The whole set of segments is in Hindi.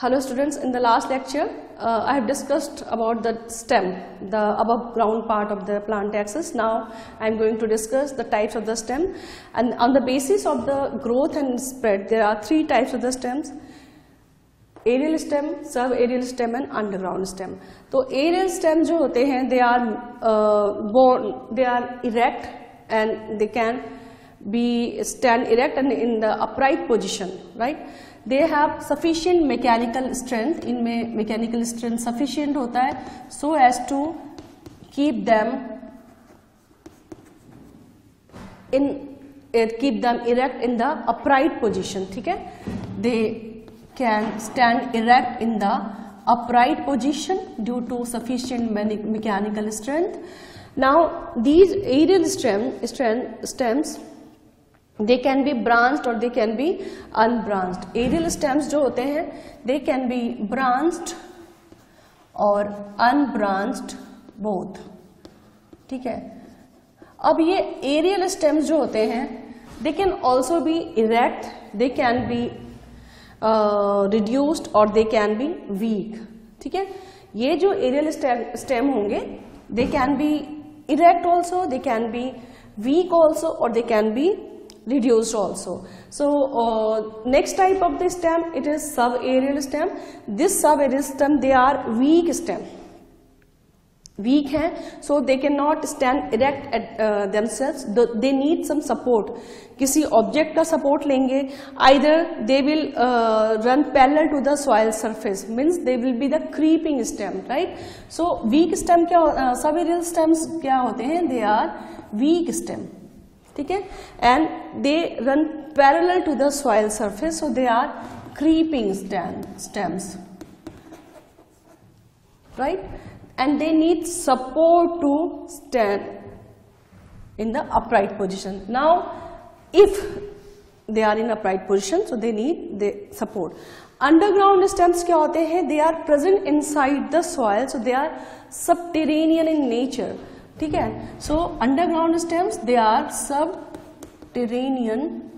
Hello students, in the last lecture I have discussed about the stem, the above ground part of the plant axis. Now I am going to discuss the types of the stem, and on the basis of the growth and spread there are three types of the stems: aerial stem, sub-aerial stem and underground stem. तो aerial stem जो होते हैं they are erect and they can be stand erect and in the upright position, right? They have sufficient mechanical strength. इनमें mechanical strength sufficient होता है so as to keep them erect in the upright position. ठीक है? They can stand erect in the upright position due to sufficient mechanical strength. Now these aerial stems they can be branched or they can be unbranched. Aerial stems जो होते हैं they can be branched और unbranched both. ठीक है? अब ये aerial stems जो होते हैं they can also be erect, they can be reduced or they can be weak. ठीक है? ये जो aerial stem होंगे they can be erect also, they can be weak also or they can be reduced also. So next type of the stem it is sub-aerial stem. This sub-aerial stem they are weak stem. Weak हैं, so they cannot stand erect at themselves. They need some support. किसी object का support लेंगे. Either they will run parallel to the soil surface. Means they will be the creeping stem, right? So weak stem क्या sub-aerial stems क्या होते हैं? They are weak stem. ठीक है? And they run parallel to the soil surface, so they are creeping stems, right? And they need support to stand in the upright position. Now, if they are in upright position, so they need the support. Underground stems क्या होते हैं? They are present inside the soil, so they are subterranean in nature. ठीक है? So underground stems they are subterranean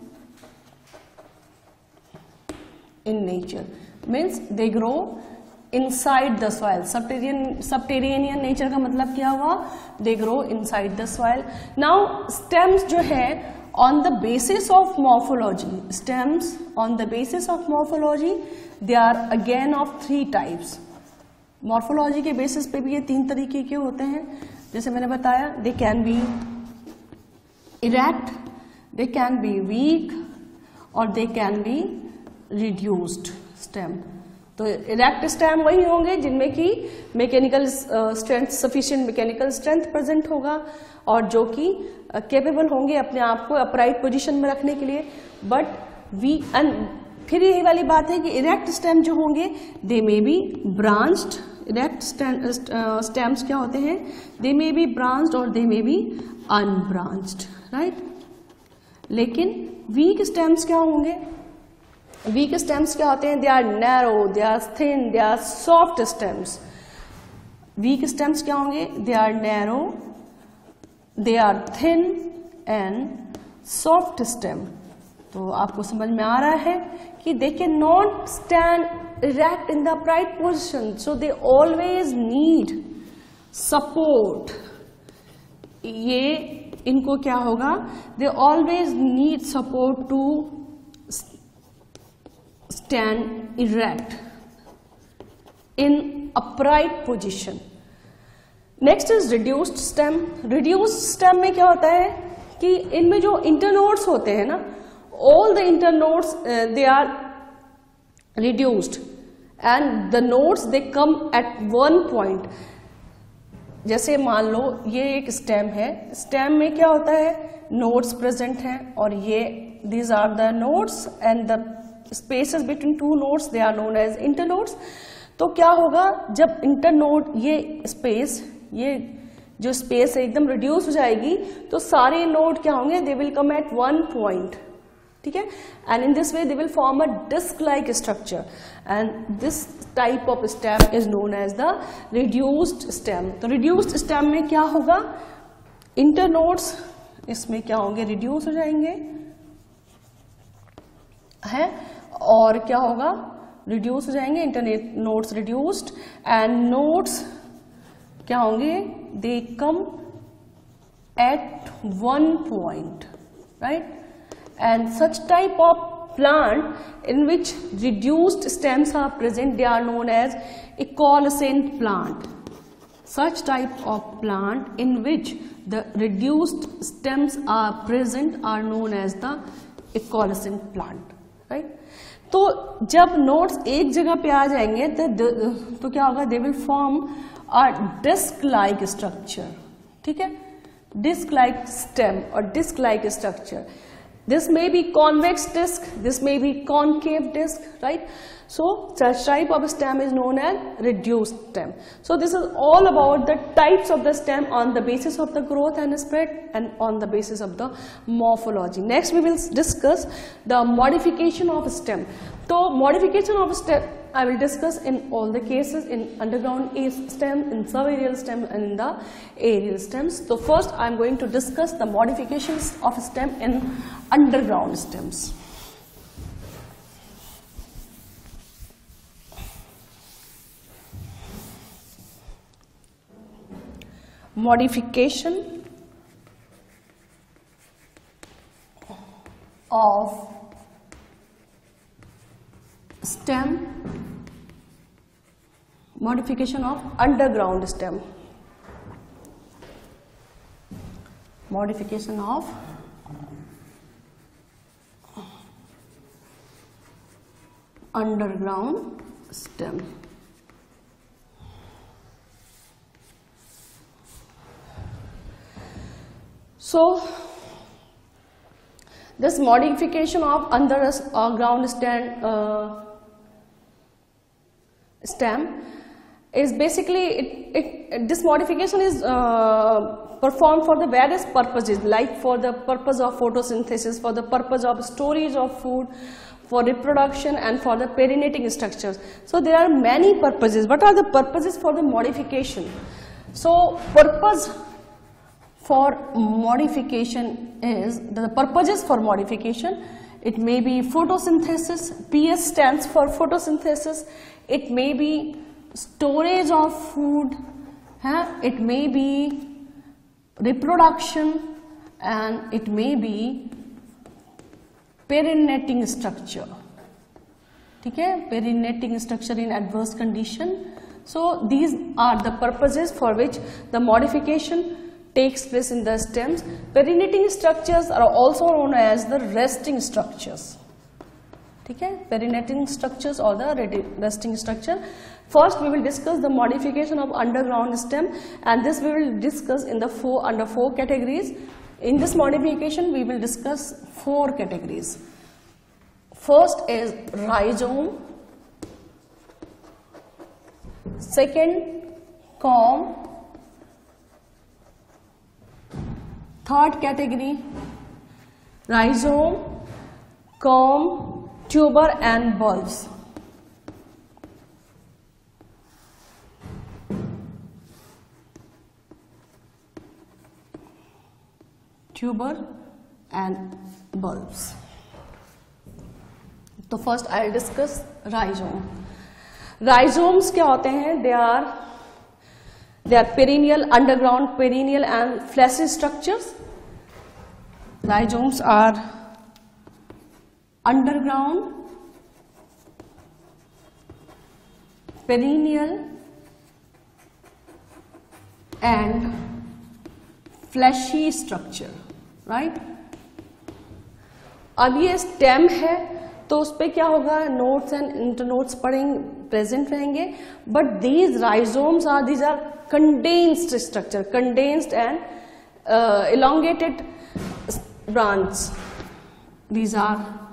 in nature. Means they grow inside the soil. Subterranean nature का मतलब क्या हुआ? They grow inside the soil. Now stems जो है on the basis of morphology, stems on the basis of morphology they are again of three types. Morphology के basis पे भी ये तीन तरीके के होते हैं. जैसे मैंने बताया they can be erect, they can be weak और they can be reduced stem. तो erect stem वही होंगे जिनमें कि mechanical strength, sufficient mechanical strength present होगा और जो कि capable होंगे अपने आप को upright position में रखने के लिए. But weak and फिर यही वाली बात है कि erect stem जो होंगे they may be branched. Erect stems क्या होते हैं? They may be branched or they may be unbranched, right? लेकिन weak stems क्या होंगे? Weak stems क्या होते हैं? They are narrow, they are thin, they are soft stems. Weak stems क्या होंगे? They are narrow, they are thin and soft stem. तो आपको समझ में आ रहा है कि they cannot stand erect in the upright position, so they always need support. ये इनको क्या होगा? They always need support to stand erect in upright position. Next is reduced stem. Reduced stem में क्या होता है कि इनमें जो internodes होते हैं ना, all the internodes they are reduced and the nodes they come at one point. जैसे मान लो ये एक stem है, stem में क्या होता है? Nodes present हैं और ये these are the nodes and the spaces between two nodes they are known as internodes. तो क्या होगा जब internode ये space, ये जो space है एकदम reduce हो जाएगी तो सारे node क्या होंगे? They will come at one point. ठीक है? And in this way they will form a disc-like structure, and this type of stem is known as the reduced stem. तो reduced stem में क्या होगा? Internodes इसमें क्या होंगे? Reduce हो जाएंगे, है? और क्या होगा? रिड्यूस हो जाएंगे, internodes reduced, and nodes क्या होंगे, they come at one point, right, and such type of plant in which reduced stems are present, they are known as ecoluscent plant. Such type of plant in which the reduced stems are present are known as the ecoluscent plant, right? तो जब nodes एक जगह पे आ जाएंगे तो क्या होगा, they will form a disc-like structure, ठीक है, disc-like stem or disc-like structure. This may be convex disc, this may be concave disc, right? So such type of stem is known as reduced stem. So this is all about the types of the stem on the basis of the growth and spread and on the basis of the morphology. Next we will discuss the modification of stem. So modification of stem I will discuss in all the cases, in underground stem, in subaerial stem and in the aerial stems. So first I am going to discuss the modifications of stem in underground stems. Modification of stem, modification of underground stem, modification of underground stem. So this modification of underground stem is basically this modification is performed for the various purposes, like for the purpose of photosynthesis, for the purpose of storage of food, for reproduction and for the perinating structures. So there are many purposes. What are the purposes for the modification? So purpose for modification is, the purposes for modification, it may be photosynthesis, PS stands for photosynthesis, it may be storage of food, it may be reproduction, and it may be perinating structure. Okay? Perinating structure in adverse condition. So these are the purposes for which the modification takes place in the stems. Perinating structures are also known as the resting structures. Okay? Perinating structures or the resting structure. First we will discuss the modification of underground stem, and this we will discuss in the under four categories. In this modification we will discuss four categories. First is rhizome, second corm, third category rhizome, corm, tuber and bulbs. Tuber and bulbs. So first I will discuss rhizome. Rhizomes क्या होते हैं? They are perennial, underground, perennial and fleshy structures. Rhizomes are underground, perennial and fleshy structure, right? अब ये stem है तो उस पे क्या होगा, nodes and internodes present रहेंगे, but these rhizomes are, these are condensed structure, condensed and elongated branch. These are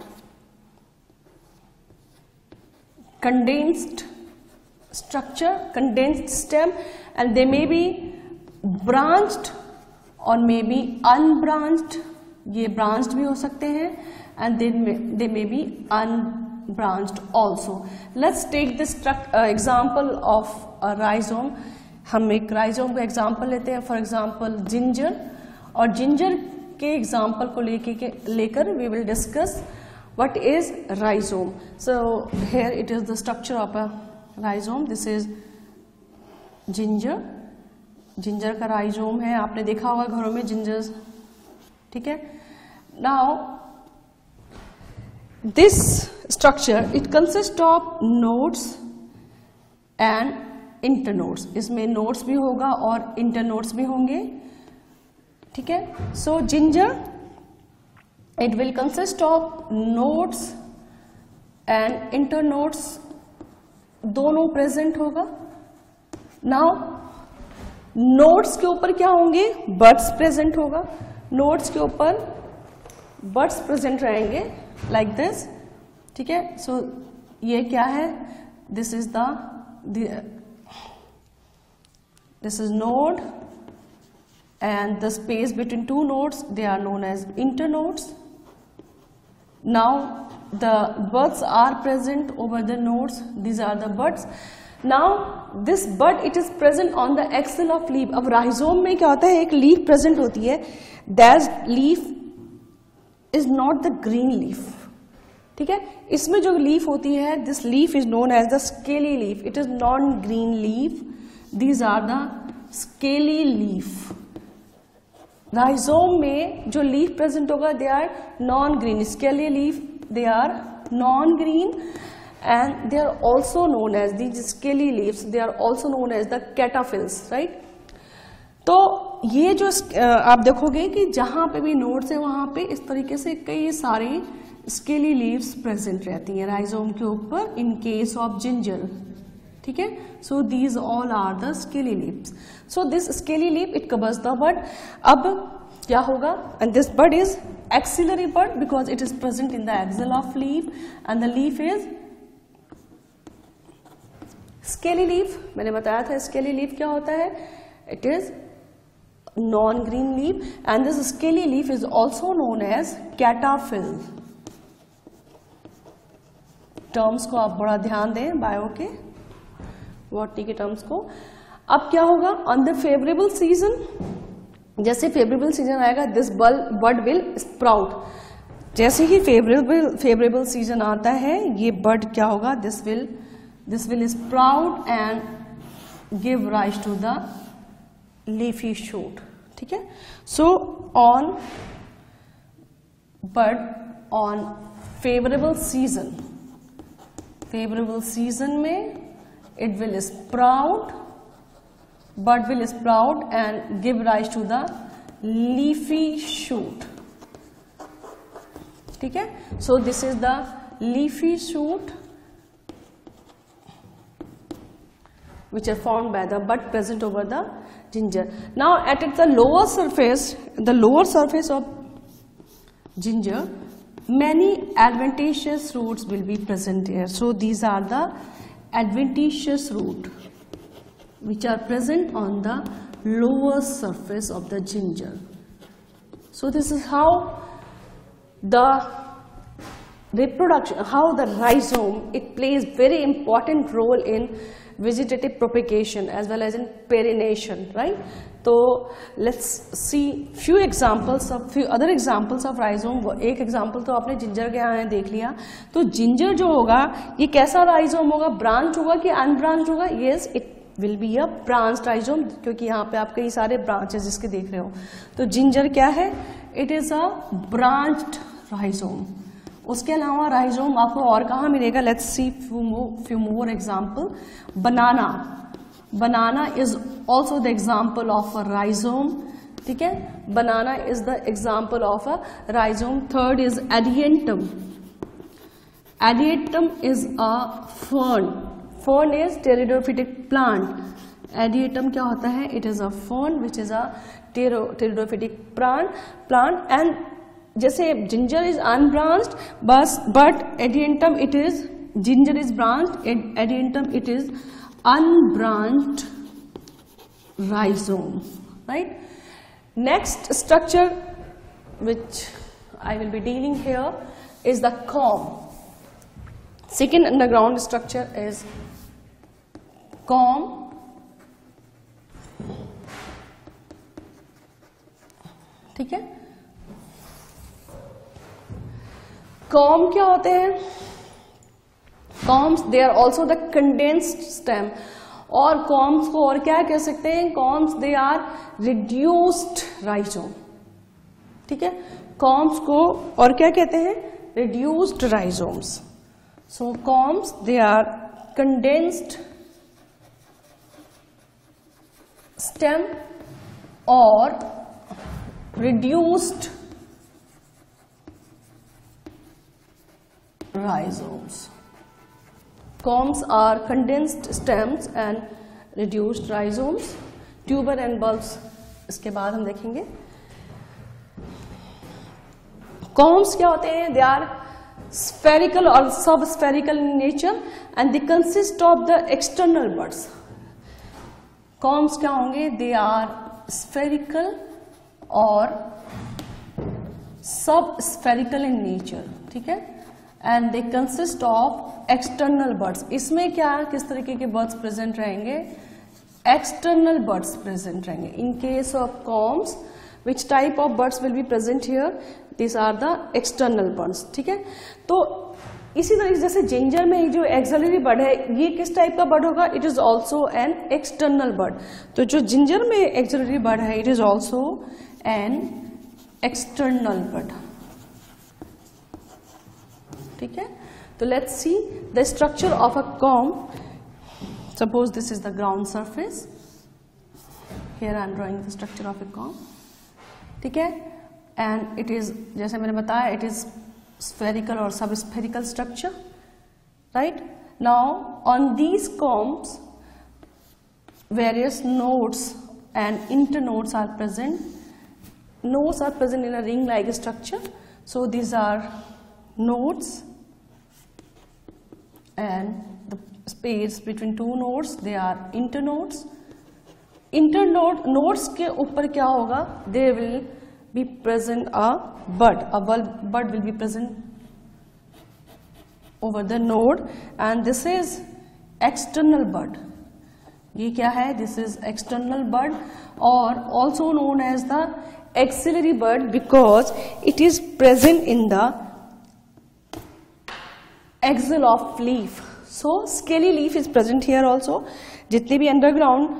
condensed structure, condensed stem, and they may be branched or may be unbranched. ये branched भी हो सकते हैं, and they may be unbranched also. Let's take this example of a rhizome. हम एक rhizome का example लेते हैं, for example ginger, और ginger के example को लेकर we will discuss What is rhizome? So here it is the structure of a rhizome. This is ginger. Ginger का राइजोम है, आपने देखा होगा घरों में जिंजर्स, ठीक है. Now this structure it consist of nodes and internodes. इसमें नोड्स भी होगा और इंटरनोड्स भी होंगे, ठीक है. So ginger it will consist of nodes and internodes, दोनों प्रेजेंट होगा. नाउ नोड्स के ऊपर क्या होंगे? बड्स प्रेजेंट होगा. नोड्स के ऊपर बड्स प्रेजेंट रहेंगे लाइक दिस, ठीक है. सो ये क्या है? This is this is node and the space between two nodes, they are known as internodes. Now the buds are present over the nodes. These are the buds. Now this bud it is present on the axil of leaf. अब rhizome में क्या होता है? एक leaf present होती है. That leaf is not the green leaf. ठीक है. इसमें जो leaf होती है, this leaf is known as the scaly leaf. It is non-green leaf. These are the scaly leaf. Rhizome में जो लीफ प्रेजेंट होगा they are non green. Scaly leaf they are non green and they are also known as the scaly leaves, they are also known as the cataphylls, right. तो ये जो आप देखोगे कि जहां पे भी नोड्स है वहां पे इस तरीके से कई सारी स्केली लीव्स प्रेजेंट रहती हैं राइजोम के ऊपर इन केस ऑफ जिंजर, ठीक है. So these all are the scaly leaves. So this scaly leaf it covers the bud. अब क्या होगा? And this bud is axillary bud because it is present in the axil of leaf and the leaf is scaly leaf. मैंने बताया था स्केली लीफ क्या होता है? It is non green leaf and this scaly leaf is also known as cataphyll. Terms को आप बड़ा ध्यान दें बायो के, बॉटनी के टर्म्स को. अब क्या होगा? ऑन द फेवरेबल सीजन, जैसे फेवरेबल सीजन आएगा दिस बड विल स्प्राउट. जैसे ही फेवरेबल सीजन आता है ये बड क्या होगा? This will sprout and give rise to the leafy shoot, ठीक है. So on bud on favourable season में it will sprout, bud will sprout and give rise to the leafy shoot, ठीक है. So this is the leafy shoot which are formed by the bud present over the ginger. Now at the lower surface of ginger, many adventitious roots will be present here. So these are the adventitious root which are present on the lower surface of the ginger. So this is how the reproduction, how the rhizome it plays very important role in vegetative propagation as well as in pollination, right. तो let's see few other examples of rhizome. एक example तो आपने जिंजर के यहाँ देख लिया. तो जिंजर जो होगा ये कैसा rhizome होगा? ब्रांच होगा कि अनब्रांच होगा? Yes, it will be a branched rhizome क्योंकि यहाँ पे आप कई सारे ब्रांचेस इसके देख रहे हो. तो जिंजर क्या है? It is a branched rhizome. उसके अलावा राइजोम आपको और कहाँ मिलेगा? Let's see few more example. Banana is also the example of a rhizome, ठीक है. Banana is the example of a rhizome. Third is adiantum. Adiantum is a fern. Fern is pteridophytic plant. Adiantum क्या होता है? It is a fern which is a pteridophytic plant and जैसे ginger is unbranched, but adiantum it is, ginger is branched, adiantum it is unbranched rhizome, right. Next structure which I will be dealing here is the corm. Second underground structure is corm. ठीक है. कॉम क्या होते हैं? Corms they are also the condensed stem, और कॉम्स को और क्या कह सकते हैं? Corms they are reduced rhizome, ठीक है, कॉम्स को और क्या कहते हैं? Reduced rhizomes. So corms they are condensed stem और reduced rhizomes. Corms are condensed stems and reduced rhizomes. Tuber and bulbs इसके बाद हम देखेंगे. Corms क्या होते हैं? They are spherical or subspherical in nature and they consist of the external buds. Corms क्या होंगे? They are spherical और सब स्फेरिकल इन नेचर, ठीक है, and they consist of external buds. इसमें क्या किस तरीके के बर्ड्स प्रेजेंट रहेंगे? एक्सटर्नल बर्ड्स प्रेजेंट रहेंगे. In case of corms which type of buds will be present here? This are the external buds, ठीक है. तो इसी तरीके जैसे जिंजर में जो एक्सिलरी बर्ड है, ये किस टाइप का बर्ड होगा? It is also an external bud. तो जो जिंजर में एक्सिलरी बर्ड है, it is also an external bud, ठीक है. तो let's see the structure of a corm. Suppose this is the ground surface. Here I am drawing the structure of a corm, ठीक है. एंड इट इज, जैसे मैंने बताया, it is spherical or subspherical structure, right? Now on these combs various nodes and internodes are present. Nodes are present in a ring like structure, so these are nodes, and the space between two nodes, they are internodes. Nodes के ऊपर क्या होगा? There will be present a bud. A bud will be present over the node, and this is external bud. ये क्या है? This is external bud, or also known as the axillary bud because it is present in the axil of leaf. So scaly leaf is present here also. जितने भी underground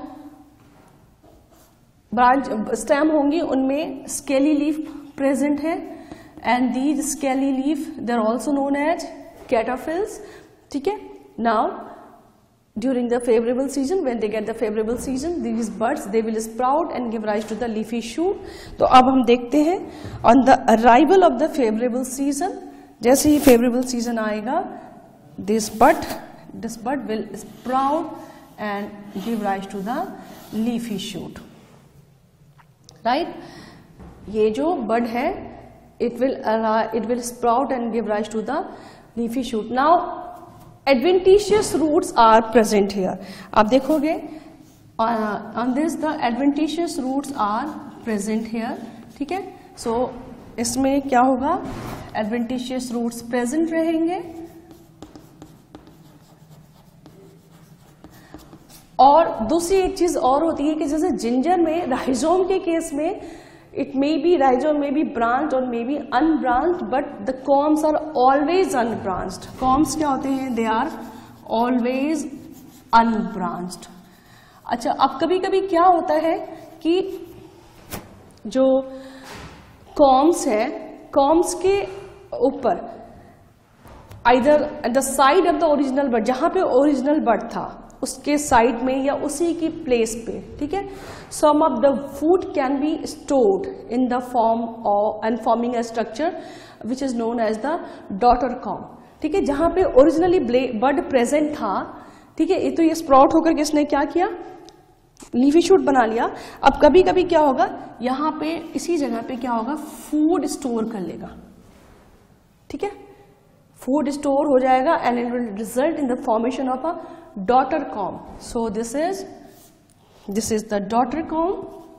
ब्रांच स्टेम होंगी उनमें स्केली लीफ प्रेजेंट है, and these scaly leaf they are also known as cataphylls, ठीक है. Now during the favourable season, when they get the favourable season, these buds they will sprout and give rise to the leafy shoot. तो अब हम देखते हैं on the arrival of the favourable season, जैसे ही फेवरेबल सीजन आएगा, this bud will sprout and give rise to the leafy shoot, right. ये जो बड है, it will sprout and give rise to the leafy shoot. Now adventitious roots are present here. आप देखोगे on this the adventitious roots are present here, ठीक है. So इसमें क्या होगा? adventitious roots present रहेंगे, और दूसरी एक चीज और होती है कि जैसे जिंजर में राइजोम के केस में it may be rhizome may be branch और may be unbranched, but the corms are always unbranched. Corms क्या होते हैं? They are always unbranched. अच्छा, अब कभी कभी क्या होता है कि जो कॉम्स है, कॉम्स के ऊपर either the side of the original bud, जहां पे ओरिजिनल बर्ड था उसके साइड में या उसी की प्लेस पे, ठीक है, some of the food can be stored in the form of and forming a structure which is known as the daughter corm, ठीक है. जहां पे ओरिजिनली बर्ड प्रेजेंट था, ठीक है, तो ये स्प्राउट होकर किसने क्या किया? लीफी शूट बना लिया. अब कभी कभी क्या होगा, यहाँ पे इसी जगह पे क्या होगा? फूड स्टोर कर लेगा, ठीक है, फूड स्टोर हो जाएगा and it will result in the formation of a daughter corm. So this is the daughter corm.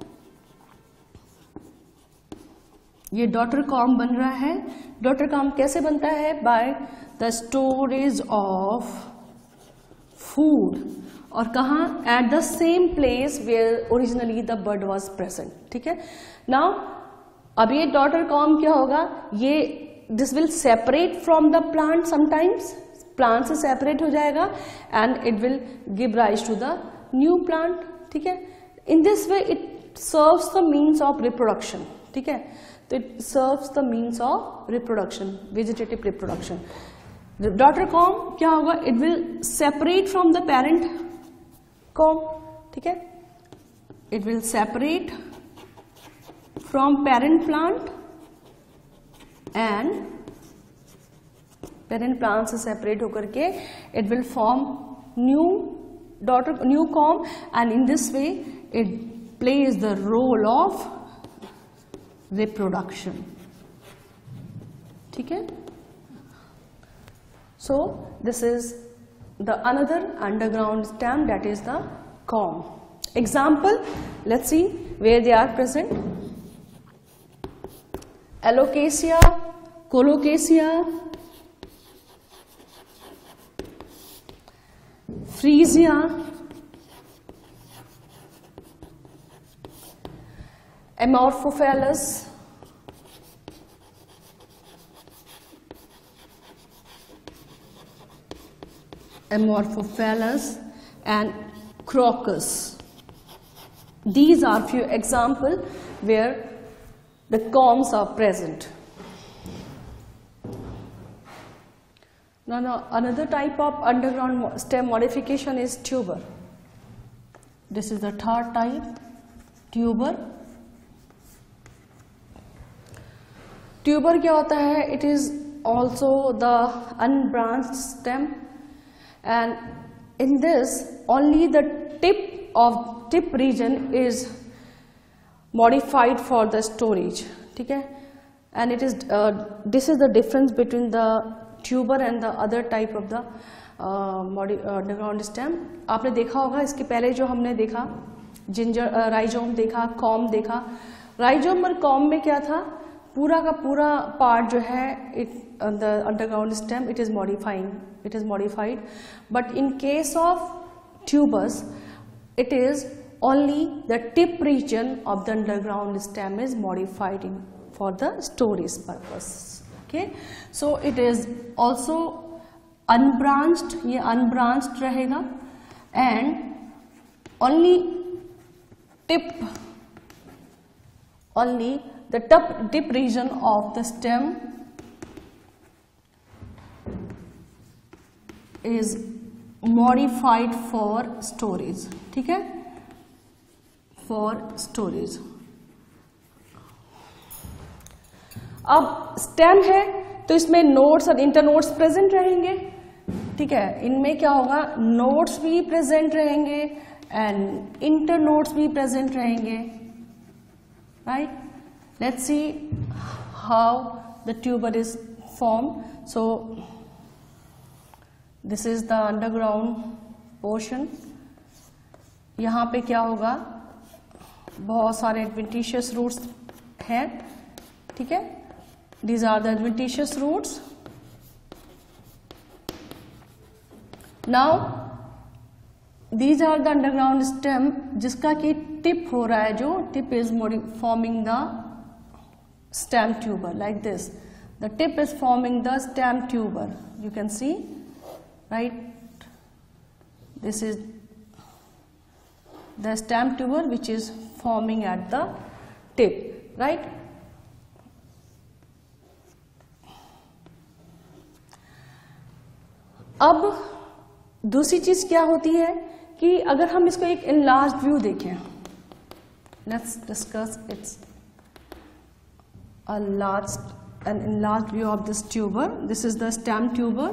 ये डॉटर कॉम बन रहा है. डॉटर कॉम कैसे बनता है? By the storage of food, और कहा? At the same place where originally the bud was present, ठीक है. नाउ अब ये डॉटर कॉम क्या होगा? ये this will separate from the plant, sometimes plant से सेपरेट हो जाएगा and it will give rise to the new plant, ठीक है। In this way it serves the means of reproduction, ठीक है। तो it serves the means of reproduction, vegetative reproduction. Daughter corm क्या होगा, it will separate from the parent corm, ठीक है। It will separate from parent plant and parent plant से सेपरेट होकर के it will form new daughter, new corm, and in this way it plays the role of reproduction, ठीक है। So this is the another underground stem, that is the corm. Example, let's see where they are present. Alocasia, Colocasia, Freesia, Amorphophallus, Amorphophallus and Crocus. These are few examples where the corms are present. Now another type of underground stem modification is tuber. This is the third type, tuber. Tuber क्या होता है? It is also the unbranched stem. And in this only the tip region is modified for the storage, ठीक है। and it is this is the difference between the tuber and the other type of the underground stem. आपने देखा होगा इसके पहले जो हमने देखा जिंजर राइजोम देखा, कॉम देखा। राइजोम और कॉम में क्या था, पूरा का पूरा पार्ट जो है the underground stem it is modified, but in case of tubers it is only the tip region of the underground stem is modified for the storage purpose, okay। so it is also unbranched, ये unbranched रहेगा, and only the tip region of the stem is modified for storage, ठीक है, for storage। अब स्टेम है तो इसमें नोड्स और इंटरनोड्स प्रेजेंट रहेंगे, ठीक है। इनमें क्या होगा, नोड्स भी प्रेजेंट रहेंगे एंड इंटरनोड्स भी प्रेजेंट रहेंगे, right. Let's see how the tuber is form. So this is the underground portion. यहाँ पे क्या होगा, बहुत सारे एडवेंटिशियस रूट्स हैं, ठीक है। These are the adventitious roots. Now these are the underground stem जिसका कि टिप हो रहा है, जो tip is forming the stem tuber like this. The tip is forming the stem tuber, you can see, right, this is the stem tuber which is forming at the tip, right। अब दूसरी चीज क्या होती है कि अगर हम इसको एक enlarged व्यू देखें, let's discuss it's an enlarged view of this tuber. This is the stem tuber,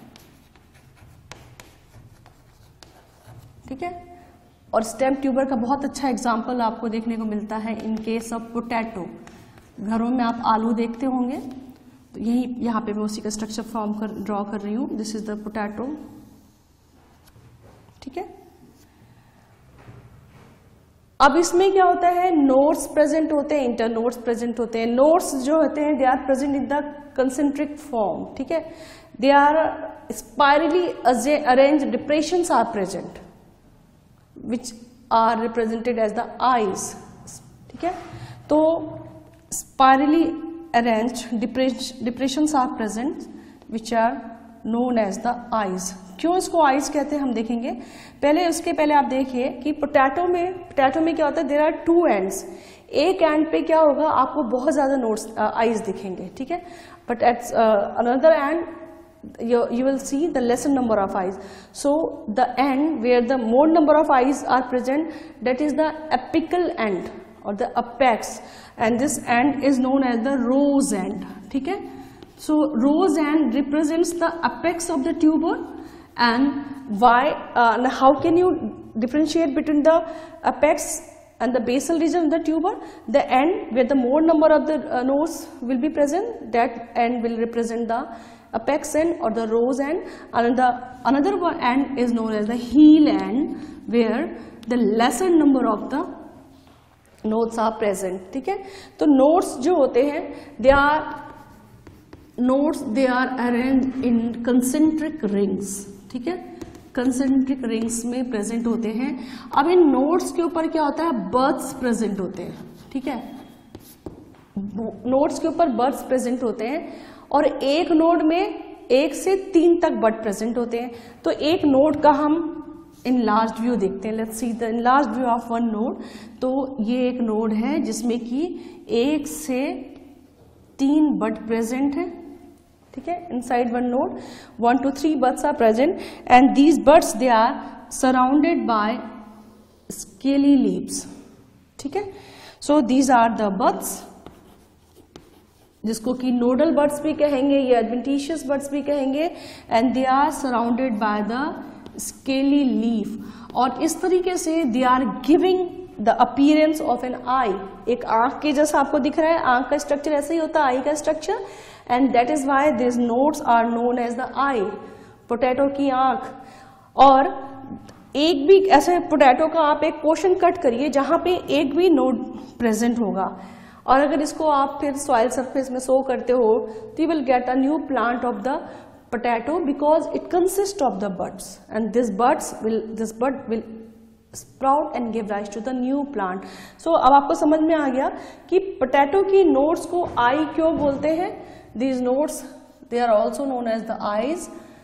ठीक है। और स्टेम ट्यूबर का बहुत अच्छा एग्जाम्पल आपको देखने को मिलता है इन केस ऑफ पोटैटो। घरों में आप आलू देखते होंगे, तो यही यहाँ पे मैं उसी का स्ट्रक्चर ड्रॉ कर रही हूँ। दिस इज द पोटैटो, ठीक है। अब इसमें क्या होता है, नोड्स प्रेजेंट होते हैं, इंटर नोड्स प्रेजेंट होते हैं। नोड्स जो होते हैं they are present in the concentric form, ठीक है। They are spirally arranged depressions are present which are represented as the eyes, ठीक है। तो spirally arranged depressions are present which are known as the eyes. क्यों इसको आइज कहते हैं हम देखेंगे. उसके पहले आप देखिए कि पोटैटो में क्या होता है, देयर आर टू एंड्स. एक एंड पे क्या होगा, आपको बहुत ज्यादा नोट्स आइज दिखेंगे, ठीक है. But at another end you will see the lesser number of eyes. So the end where the more number of eyes are present, that is the apical end or the apex, and this end is known as the rose end. ठीक है. So rose end represents the apex of the tuber. And why? How can you differentiate between the apex and the basal region of the tuber? The end where the more number of the nodes will be present, that end will represent the apex end or the rose end. Another one end is known as the heel end, where the lesser number of the nodes are present. ठीक है. तो nodes जो होते हैं, they are arranged in concentric rings. ठीक है. कंसेंट्रिक रिंग्स में प्रेजेंट होते हैं. अब इन नोड्स के ऊपर क्या होता है, बर्ड्स प्रेजेंट होते हैं. ठीक है. नोड्स के ऊपर बर्ड्स प्रेजेंट होते हैं और एक नोड में 1 से 3 तक बर्ड प्रेजेंट होते हैं. तो एक नोड का हम इनलार्ज्ड व्यू देखते हैं. Let's see the enlarged view of one node. तो ये एक नोड है जिसमें कि 1 से 3 बर्ड प्रेजेंट है. ठीक है. Inside one node 1 to 3 birds are present, and these birds they are surrounded by scaly leaves. ठीक है. So these are the birds, जिसको कि नोडल बर्ड्स भी कहेंगे या एडवेंटिशियस बर्ड्स भी कहेंगे, and they are surrounded by the scaly leaf. और इस तरीके से they are giving the appearance of an eye. एक आंख के जैसा आपको दिख रहा है, आंख का स्ट्रक्चर ऐसे ही होता है, आई का स्ट्रक्चर, and that is why this nodes are known as the eye. Potato की आंख. और एक भी ऐसे पोटैटो का आप एक पोर्शन कट करिए जहां पे एक भी नोड प्रेजेंट होगा, और अगर इसको आप फिर सॉइल सरफेस में सो करते हो तो you will get a new plant of the potato because it consist of the buds, and this bud will sprout and give rise to the new plant. So अब आपको समझ में आ गया कि पोटैटो की नोड्स को आई क्यों बोलते हैं. These nodes, they are also known as the eyes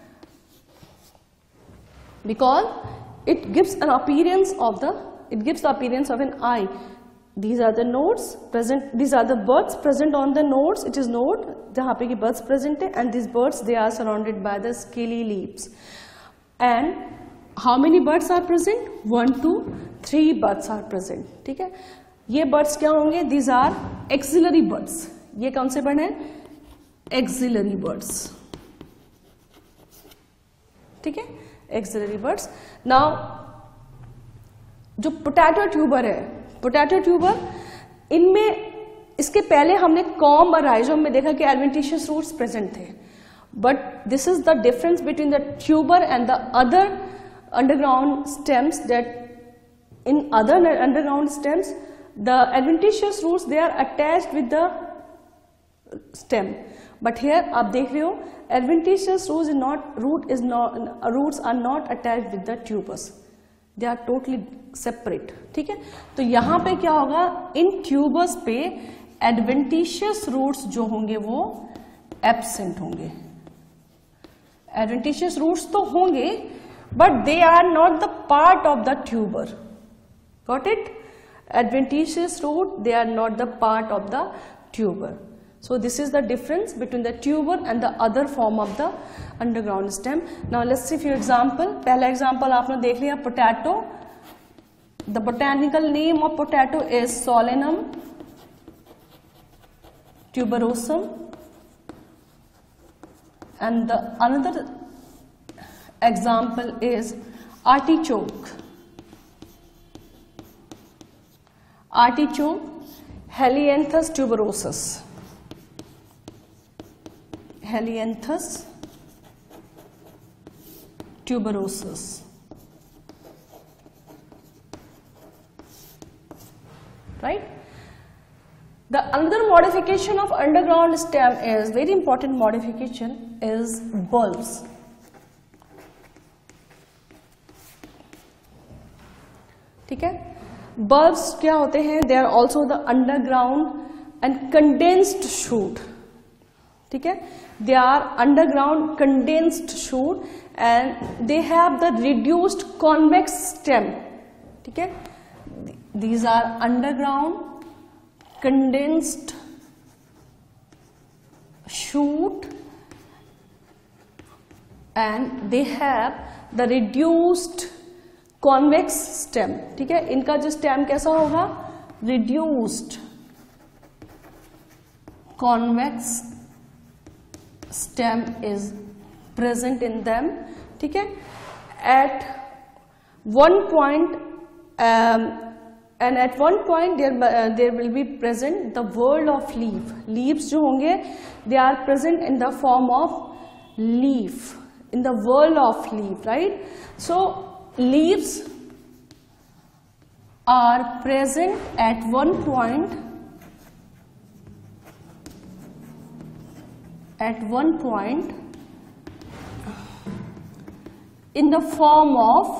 because it gives the appearance of an eye. These are the nodes present. These are the birds present on the nodes. It is node जहाँ पे कि birds present है, and these birds they are surrounded by the scaly leaves. And how many birds are present? 1 to 3 birds are present. ठीक है. ये birds क्या होंगे? These are axillary birds. ये कौन से bird हैं? Axillary buds. ठीक है. Axillary buds. नाउ जो पोटैटो ट्यूबर है, पोटैटो ट्यूबर, इनमें इसके पहले हमने कॉम्ब और राइजोम में देखा कि एडवेंटिशियस रूट्स प्रेजेंट थे, but this is the difference between the tuber and the other underground stems. That in other underground stems the adventitious roots they are attached with the stem. But here आप देख रहे हो adventitious roots are not attached with the tubers. They are totally separate. ठीक है. तो यहाँ पे क्या होगा, इन tubers पे adventitious roots जो होंगे वो absent होंगे. Adventitious roots तो होंगे but they are not the part of the tuber. Got it? Adventitious root, they are not the part of the tuber. So this is the difference between the tuber and the other form of the underground stem. Now let's see few example. पहला example आपने देख लिया, potato. The botanical name of potato is Solanum tuberosum, and the another example is artichoke. Artichoke, Helianthus tuberosus. Helianthus tuberosus. Right? The another modification of underground stem is very important modification is bulbs. ठीक है. Bulbs क्या होते हैं? They are also the underground and condensed shoot. ठीक है, they are underground condensed shoot and they have the reduced convex stem. ठीक है, these are underground condensed shoot and they have the reduced convex stem. ठीक है, इनका जो stem कैसा होगा, reduced convex stem is present in them. ठीक है, at one point and at one point there will be present the whorl of leaf. Leaves जो होंगे they are present in the form of leaf, in the whorl of leaf, right? So leaves are present at one point, in the form of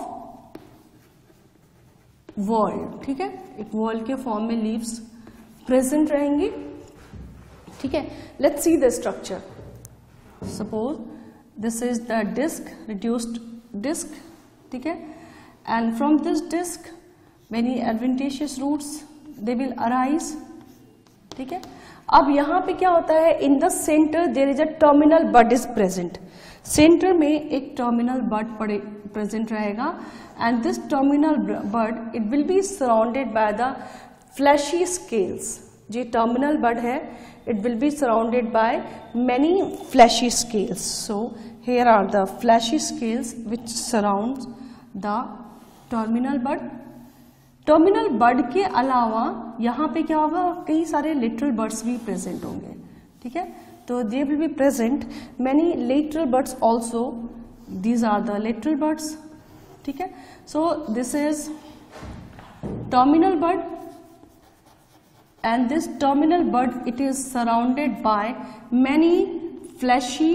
whorl. ठीक है, एक whorl के फॉर्म में leaves present रहेंगी. ठीक है, let's see the structure. Suppose this is the disc, reduced disc. ठीक है, and from this disc many adventitious roots they will arise. ठीक है, अब यहाँ पे क्या होता है, in the center there is a terminal bud is present. Centre में एक टर्मिनल बड प्रेजेंट रहेगा and this terminal bud it will be surrounded by the fleshy scales. जो terminal bud है it will be surrounded by many fleshy scales. So here are the fleshy scales which surrounds the terminal bud. Terminal bud के अलावा यहाँ पे क्या होगा, कई सारे लेटरल बड्स भी प्रेजेंट होंगे. ठीक है, तो they will be present many lateral buds also. These are the lateral buds. ठीक है, so this is terminal bud and this terminal bud it is surrounded by many fleshy,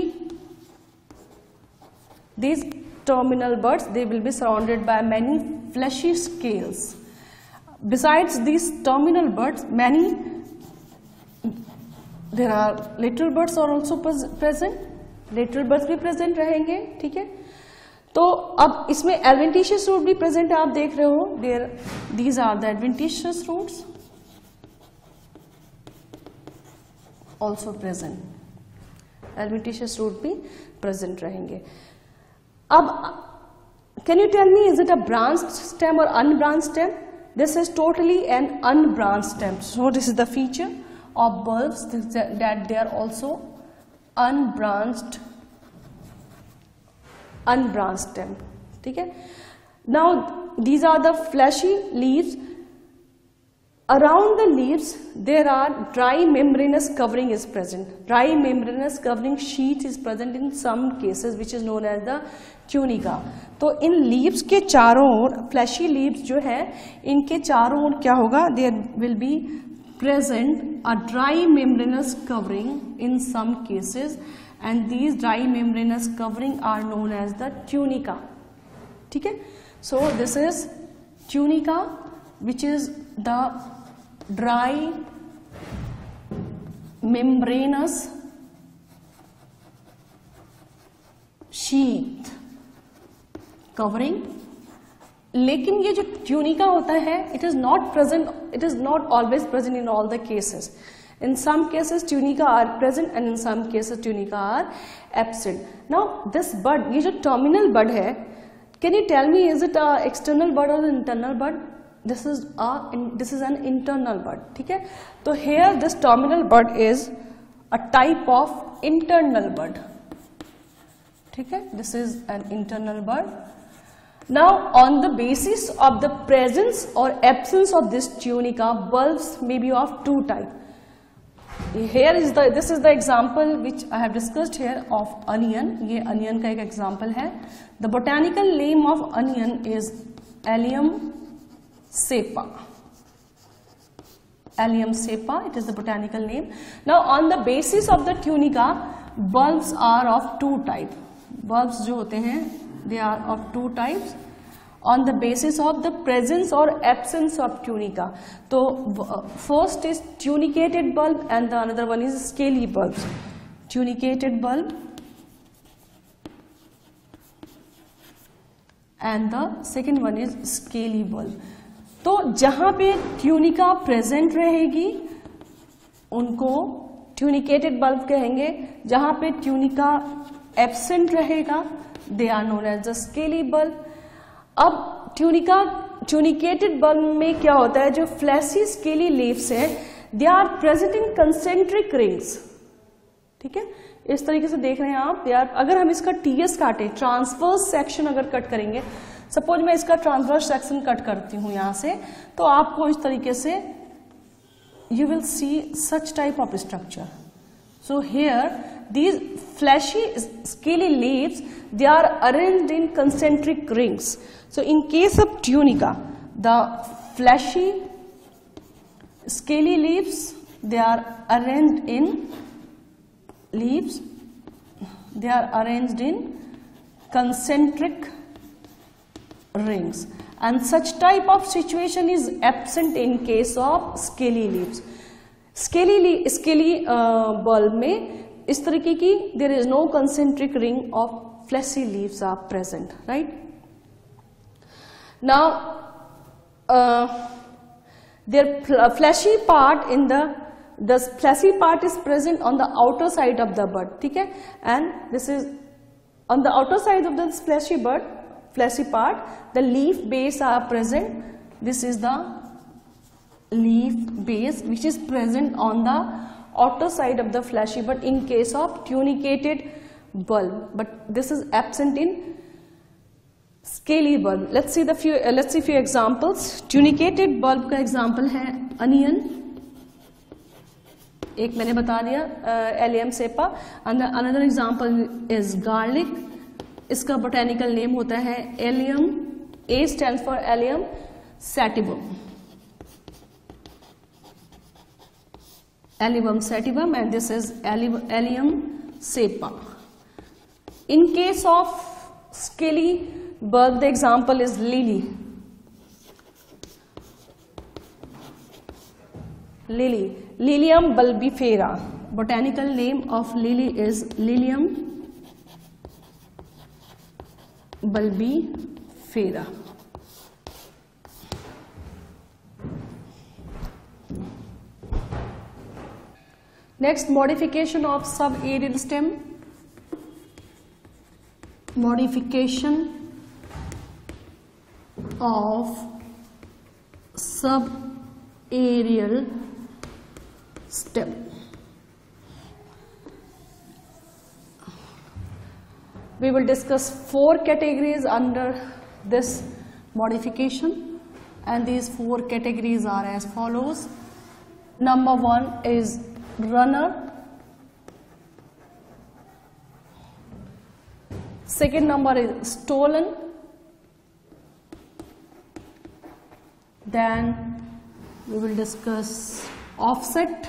these terminal buds they will be surrounded by many fleshy scales. Besides these terminal buds many there are lateral buds are also present. lateral buds भी present रहेंगे. ठीक है, तो अब इसमें adventitious root भी present है, आप देख रहे हो. there these are the adventitious roots also present. adventitious root भी present रहेंगे. अब can you tell me is it a branched stem or unbranched stem? This is totally an unbranched stem. So this is the feature of bulbs that they are also unbranched stem. ठीक है, now these are the fleshy leaves. Around the leaves there are dry membranous covering is present. Dry membranous covering sheet is present in some cases which is known as the tunica. तो इन leaves के चारों ओर fleshy leaves जो है इनके चारों ओर क्या होगा, there will be present a dry membranous covering in some cases and these dry membranous covering are known as the tunica. ठीक है, so this is tunica which is the dry membranous sheath covering. लेकिन ये जो ट्यूनिका होता है it is not always present in all the cases. In some cases tunica are present and in some cases tunica are absent. Now this bud, ये जो terminal bud है, can you tell me is it a external bud or an internal bud? This is an internal bud. ठीक है, तो here this terminal bud is a type of internal bud. ठीक है, this is an internal bud. Now on the basis of the presence or absence of this tunica, bulbs may be of two types. This is the example which I have discussed here of onion. ये onion का एक example है. The botanical name of onion is Allium cepa. Allium cepa, it is the botanical name. Now on the basis of the tunica, bulbs are of two types. Bulbs जो होते हैं they are of two types. on the basis of the presence or absence of tunica. तो first is tunicated bulb and the another one is scaly bulbs. Tunicated bulb and the second one is scaly bulb. तो जहां पे ट्यूनिका प्रेजेंट रहेगी उनको ट्यूनिकेटेड बल्ब कहेंगे, जहां पे ट्यूनिका एब्सेंट रहेगा they are known as the scaly bulb. अब ट्यूनिकेटेड बल्ब में क्या होता है, जो फ्लैशी स्केली लीव्स है they are present in concentric rings. ठीक है, इस तरीके से देख रहे हैं आप. यार अगर हम इसका टीएस काटे, ट्रांसवर्स सेक्शन अगर कट करेंगे, सपोज मैं इसका ट्रांसवर्स सेक्शन कट करती हूं यहां से, तो आपको इस तरीके से you will see such type of structure. So here these fleshy scaly leaves, they are arranged in concentric rings. So in case of tunica, the fleshy scaly leaves, they are arranged in leaves, they are arranged in concentric rings. And such type of situation is absent in case of scaly leaves. Scaly bulb में इस तरीके की there is no concentric ring of fleshy leaves are present, right? Now their fleshy part in the fleshy part is present on the outer side of the bud. ठीक है, and this is on the outer side of the fleshy part, the leaf base are present. This is the leaf base which is present on the outer side of the fleshy bud in case of tunicated bulb, but this is absent in scaly bulb. Let's see few examples. Tunicated bulb का example है onion, एक मैंने बता दिया Allium cepa. Another example is garlic. इसका बोटेनिकल नेम होता है Allium, A stands for Allium sativum, Allium sativum, and this is Allium cepa. In case of scaly bulb the example is lily. Lilium bulbifera. Botanical name of lily is Lilium bulbifera. Next, modification of subaerial stem. Modification of subaerial stem. We will discuss 4 categories under this modification, and these 4 categories are as follows. Number 1 is runner. Second number is stolen. Then we will discuss offset,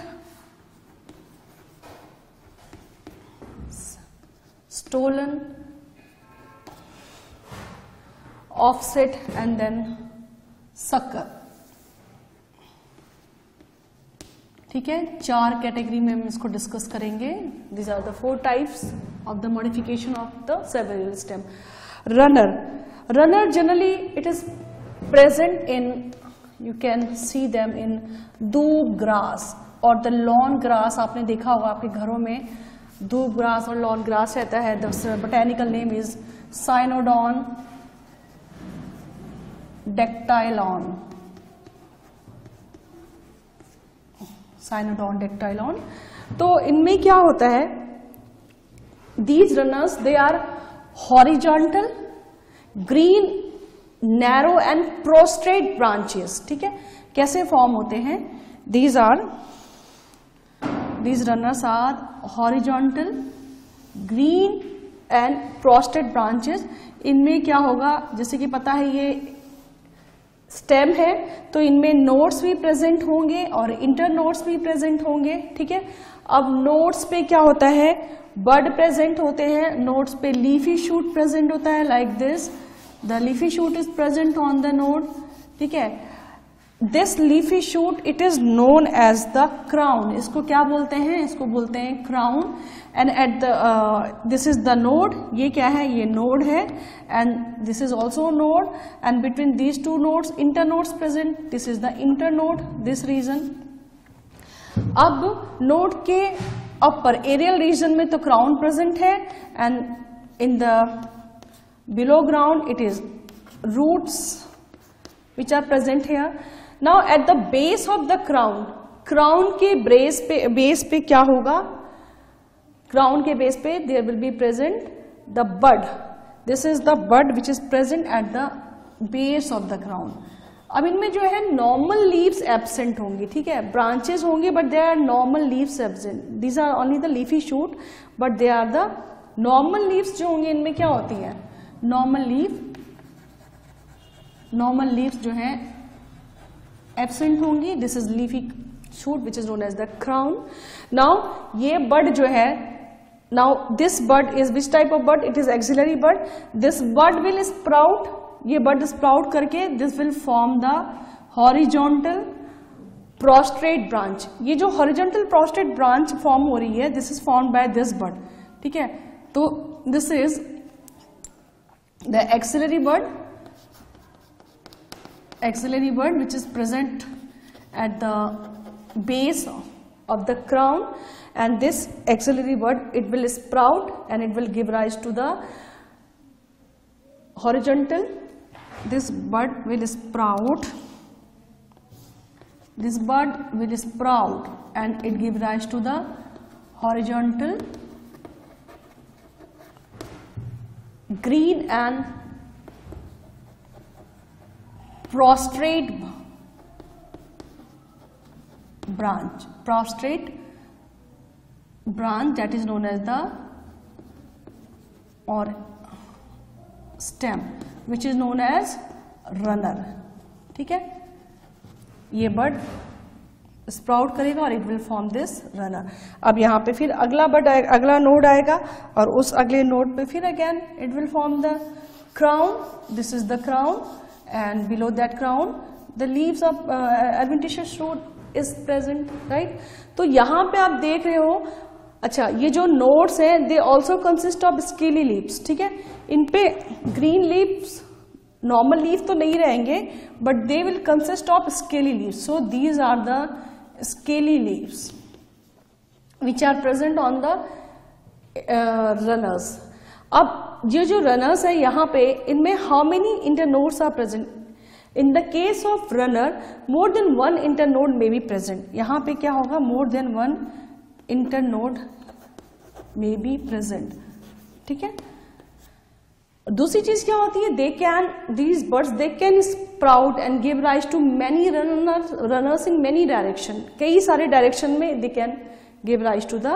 stolen, offset, and then sucker. ठीक है, 4 कैटेगरी में हम इसको डिस्कस करेंगे. These are the 4 types of the modification of the subaerial stem. Runner generally it is present in, you can see them in दूब grass or the lawn grass. आपने देखा होगा आपके घरों में दूब ग्रास और लॉन ग्रास रहता है. The botanical name is Cynodon dactylon. Cynodon dactylon. तो इनमें क्या होता है, these runners they are horizontal, green, narrow and prostrate branches. ठीक है, कैसे फॉर्म होते हैं? these runners are horizontal, green and prostrate branches. इनमें क्या होगा, जैसे कि पता है ये स्टेम है तो इनमें नोड्स भी प्रेजेंट होंगे और इंटर नोड्स भी प्रेजेंट होंगे. ठीक है, अब नोड्स पे क्या होता है, बड प्रेजेंट होते हैं, नोड्स पे लीफी शूट प्रेजेंट होता है like this, the leafy shoot is present on the node, ठीक है। This leafy shoot it is known as the crown, इसको क्या बोलते हैं, इसको बोलते हैं crown. And at the this is the node, ये क्या है, ये नोड है, and this is also node, and between these two nodes inter nodes present, this is the inter node, this region. अब नोड के अपर एरियल रीजन में तो क्राउन प्रेजेंट है, and in the below ground it is roots which are present here. Now at the base of the crown, crown के base पे क्या होगा, crown के base पे there will be present the bud. This is the bud which is present at the base of the crown. अब इनमें जो है normal leaves absent होंगी, ठीक है, branches होंगे but there are normal leaves absent. These are only the leafy shoot but they are the normal leaves जो होंगे इनमें क्या होती है, normal leaves जो हैं absent होंगी. This is leafy shoot which is known as the crown. Now ये bud जो है, now this bud is which type of bud? It is axillary bud. This bud will sprout, ये bud sprout करके this will form the horizontal prostrate branch. ये जो horizontal prostrate branch form हो रही है, this is formed by this bud, ठीक है. तो this is the axillary bud which is present at the base of the crown, and this axillary bud it will sprout and it will give rise to the horizontal. This bud will sprout and it give rise to the horizontal green and prostrate branch that is known as the or stem which is known as runner, ठीक है. ये बर्ड स्प्राउट करेगा और it will form this runner. अब यहाँ पे फिर अगला बर्ड अगला नोड आएगा और उस अगले नोड पे फिर again it will form the crown. This is the crown and below that crown the leaves of adventitious shoot is present, right. तो यहाँ पे आप देख रहे हो, अच्छा ये जो nodes हैं they also consist of scaly leaves, ठीक है. इन पे green leaves normal leaf तो नहीं रहेंगे but they will consist of scaly leaves. So these are the scaly leaves which are present on the runners. अब ये जो रनर्स है यहाँ पे इनमें how many internodes are present. In the case of runner more than one internode may be present. यहाँ पे क्या होगा, more than one internode may be present, ठीक है. दूसरी चीज क्या होती है, they can these buds they can sprout and give rise to many runners in many direction. कई सारे डायरेक्शन में they can give rise to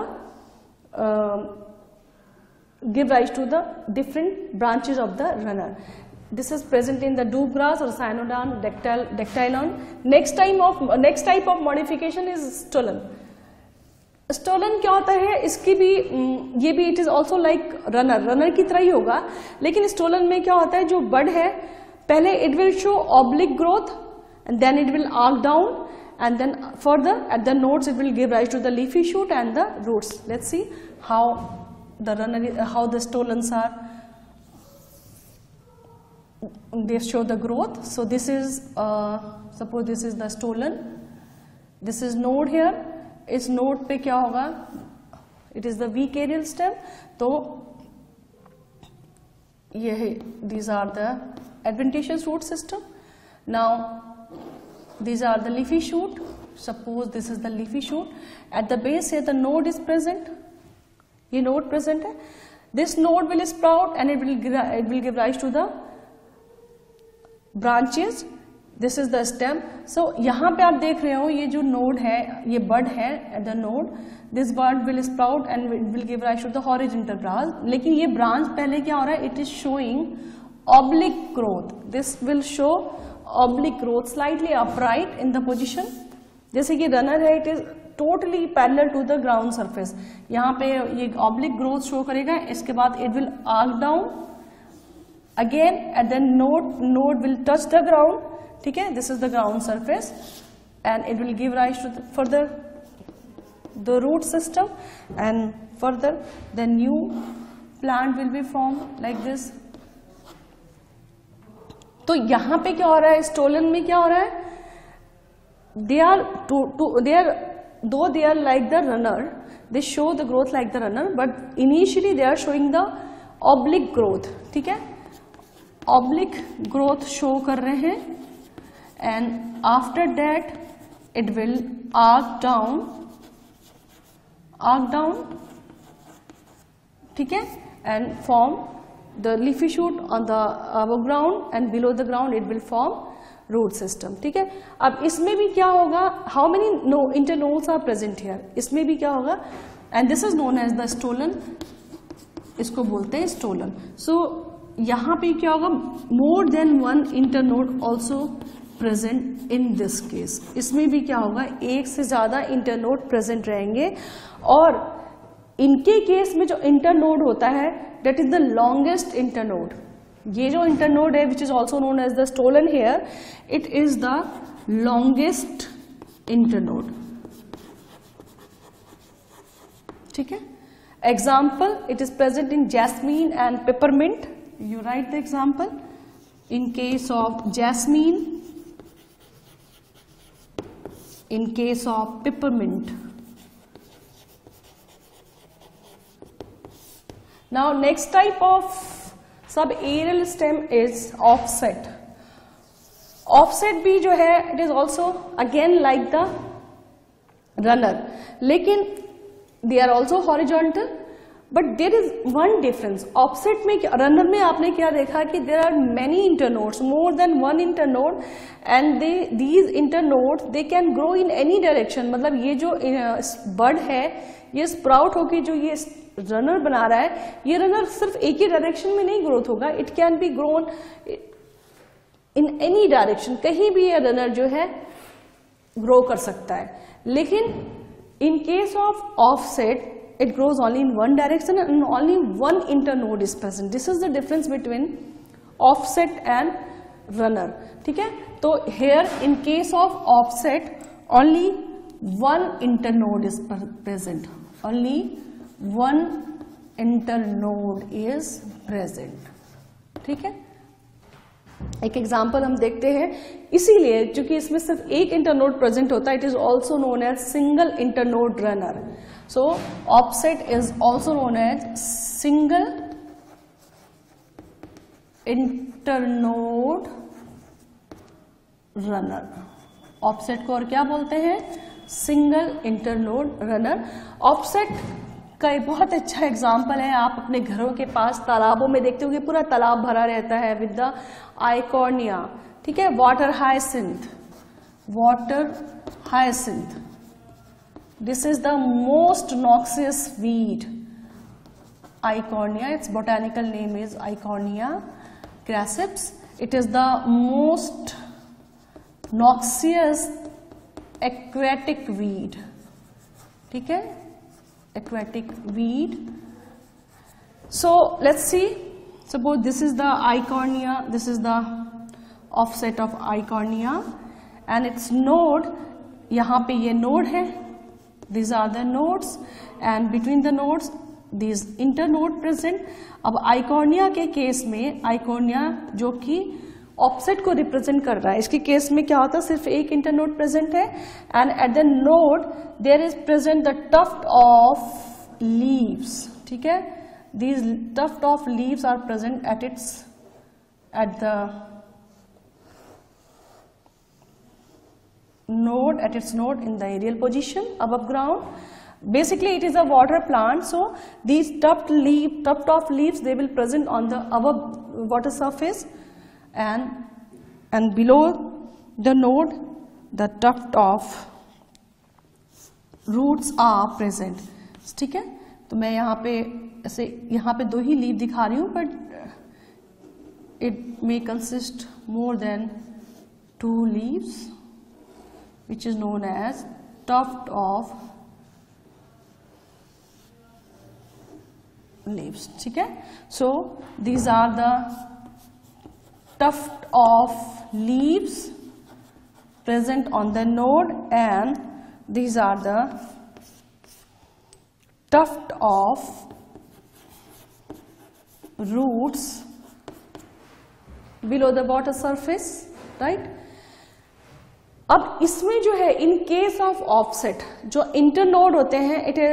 the different branches of the runner. This is present in the doob grass or cyanodon, dactylon. Next type of modification is stolon. Stolon क्या होता है, इसकी भी ये भी it is also like runner की तरह ही होगा, लेकिन stolon में क्या होता है, जो bud है पहले it will show oblique growth and then it will arc down and then further at the nodes it will give rise to the leafy shoot and the roots. Let's see how the stolons are, they show the growth. So this is suppose this is the stolon, this is node here. इस node पे क्या होगा, it is the weak aerial stem. तो ये है, these are the adventitious root system. Now these are the leafy shoot. Suppose this is the leafy shoot. At the base here the node is present. ये node present है. This node will sprout and it will give rise to the branches. This is the stem. So यहाँ पे आप देख रहे हो ये जो node है, ये bud है at the node. This bud will sprout and it will give rise to the horizontal branch. लेकिन ये branch पहले क्या हो रहा है? It is showing oblique growth. This will show oblique growth, slightly upright in the position. जैसे कि runner है, it is totally parallel to the ground surface. यहाँ पे ये oblique growth show करेगा. इसके बाद it will arc down again at the node will touch the ground, ठीक है, this is the ground surface and it will give rise to further the root system and further the new plant will be formed like this. तो यहाँ पे क्या हो रहा है, स्टोलन में क्या हो रहा है, they are though they are like the runner, they show the growth like the runner, but initially they are showing the oblique growth, ठीक है, oblique growth show कर रहे हैं and after that it will arc down, ठीक है, and form the leafy shoot on the above ground and below the ground it will form root system, ठीक है. अब इसमें भी क्या होगा, how many internodes are present here, इसमें भी क्या होगा, and this is known as the stolon, इसको बोलते हैं stolon. So यहाँ पे क्या होगा, more than one internode also present in this case. इसमें भी क्या होगा, एक से ज्यादा internode present रहेंगे और इनके केस में जो internode होता है that is the longest internode. ये जो internode है which is also known as the stolon here, it is the longest internode, ठीक है. Example, it is present in jasmine and peppermint. You write the example. In case of jasmine, in case of peppermint. Now next type of subaerial stem is offset. Offset भी जो है it is also again like the runner, लेकिन they are also horizontal, but there is one difference. Offset में runner में आपने क्या देखा कि there are many internodes, more than one internode, and these internodes they can grow in any direction. मतलब ये जो bud है ये स्प्राउट होके जो ये रनर बना रहा है, ये रनर सिर्फ एक ही डायरेक्शन में नहीं ग्रोथ होगा, it can be grown in any direction, कहीं भी ये रनर जो है ग्रो कर सकता है. लेकिन in case of offset it grows only in one direction and only one internode is present. This is the difference between offset and runner, ठीक है. तो here in case of offset only one internode is present, only one internode is present, ठीक है. एक एग्जाम्पल हम देखते हैं, इसीलिए चूंकि इसमें सिर्फ एक इंटरनोड प्रेजेंट होता है, it is also known as single internode runner. So offset is also known as single internode runner. Offset को और क्या बोलते हैं, सिंगल इंटरनोड रनर. ऑफसेट का एक बहुत अच्छा एग्जाम्पल है, आप अपने घरों के पास तालाबों में देखते होंगे, पूरा तालाब भरा रहता है विद द आइकॉर्निया, ठीक है, water hyacinth. This is the most noxious weed, Eichhornia. Its botanical name is Eichhornia crassipes. It is the most noxious aquatic weed, ठीक है, aquatic weed. So let's see, suppose this is the Eichhornia, this is the offset of Eichhornia and its node, यहाँ पे ये node है, these are the nodes and between the nodes these internode present. अब Eichhornia के केस में, Eichhornia जो कि ऑफसेट को रिप्रेजेंट कर रहा है, इसके केस में क्या होता है, सिर्फ एक इंटरनोड प्रेजेंट है and at the node there is present the tuft of leaves, ठीक है. These tuft of leaves are present at the node, at its node in the aerial position above ground. Basically it is a water plant, so these tuft of leaves they will present on the above water surface and below the node the tuft of roots are present, ठीक है. तो मैं यहाँ पे ऐसे यहाँ पे 2 ही लीव दिखा रही हूँ, but it may consist more than 2 leaves which is known as tuft of leaves, ठीक है. So these are the tuft of leaves present on the node, and these are the tuft of roots below the water surface, right? अब इसमें जो है इन केस ऑफ ऑफसेट जो इंटरनोड होते हैं, it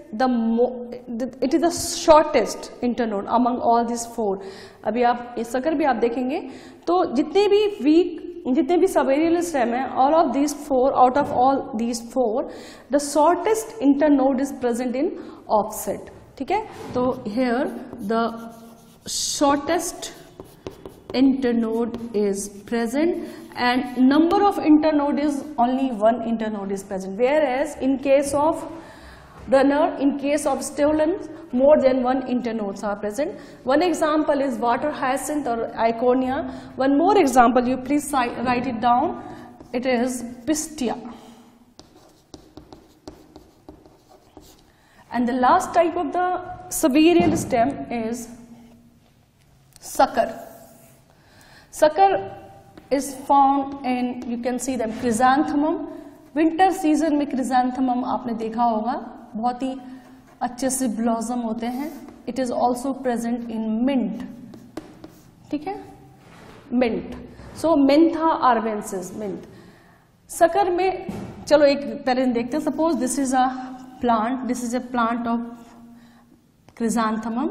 is the shortest internode among all this four. अभी आप इस अगर भी आप देखेंगे तो जितने भी सबएरियल स्टेम है, all of these four, out of all these four, the shortest internode is present in offset. ठीक है, तो here the shortest internode is present and number of internode is only one internode is present, whereas in case of runner, in case of stolons, more than one internodes are present. One example is water hyacinth or iconia. One more example, you please write it down, it is pistia. And the last type of the suberial stem is sucker. Sucker is found in, you can see them, chrysanthemum. Winter season में chrysanthemum आपने देखा होगा, बहुत ही अच्छे से blossom होते हैं. It is also present in mint. ठीक है, mint. So mentha arvensis, mint. Sucker में चलो एक पैटर्न देखते हैं. Suppose this is a plant, this is a plant of chrysanthemum,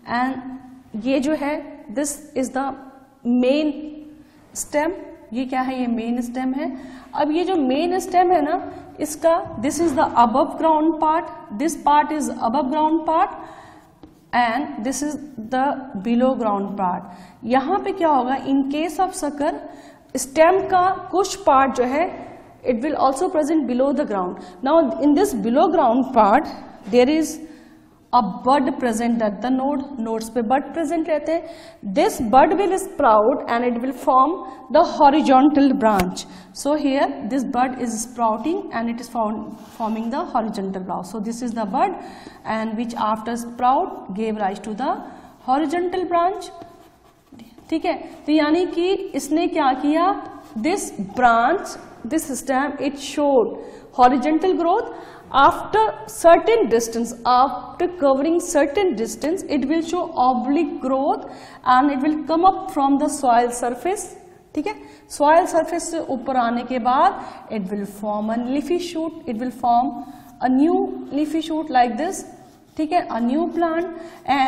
and ये जो है, this is the main stem. ये क्या है? ये मेन स्टेम है. अब ये जो मेन स्टेम है ना, इसका this is the above ground part, this part is above ground part and this is the below ground part. यहां पे क्या होगा? In case of sucker, stem का कुछ पार्ट जो है, it will also present below the ground. Now in this below ground part there is a bud present at the node. Nodes पे bud present रहते हैं. This bud will sprout and it will form the horizontal branch. So here this bud is sprouting and it is forming the horizontal branch. So this is the bud and which after sprout gave rise to the horizontal branch. ठीक है, तो यानी कि इसने क्या किया? This branch, this stem, it showed horizontal growth. After certain distance, after covering certain distance, it will show oblique growth and it will come up from the soil surface. ठीक है, soil surface से ऊपर आने के बाद it will form a leafy shoot. It will form a new leafy shoot like this. ठीक है, a new plant,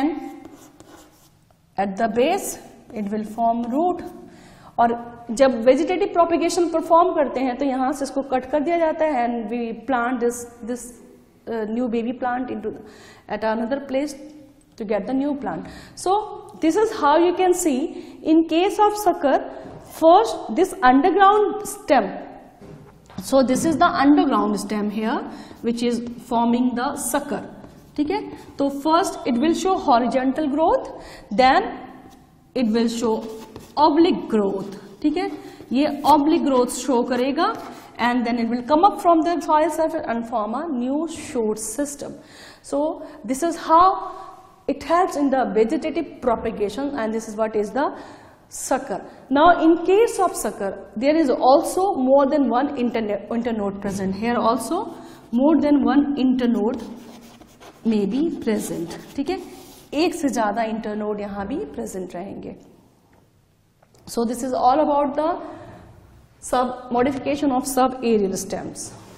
and at the base it will form root. और जब वेजिटेटिव प्रोपिगेशन परफॉर्म करते हैं तो यहाँ से इसको कट कर दिया जाता है and we plant this new baby plant into at another place to get the new plant. So this is how you can see in case of sucker. First this underground stem, so this is the underground stem here which is forming the sucker. ठीक है, तो first it will show horizontal growth, then it will show oblique growth. ठीक है, ये oblique growth शो करेगा and then it will come up from the soil surface and form a new shoot system. So this is how it helps in the vegetative propagation and this is what is the sucker. Now in case of sucker, there is also more than one internode present. Here also more than one internode may be present. ठीक है, एक से ज्यादा internode यहाँ भी present रहेंगे. So this is all about the modification of subaerial stems.